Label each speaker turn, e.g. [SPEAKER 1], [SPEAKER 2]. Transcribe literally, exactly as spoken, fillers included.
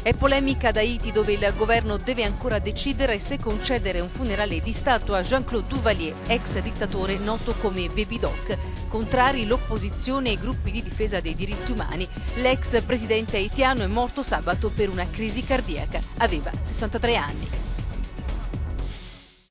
[SPEAKER 1] È polemica ad Haiti, dove il governo deve ancora decidere se concedere un funerale di Stato a Jean-Claude Duvalier, ex dittatore noto come Baby Doc. Contrari l'opposizione e i gruppi di difesa dei diritti umani. L'ex presidente haitiano è morto sabato per una crisi cardiaca. Aveva sessantatré anni.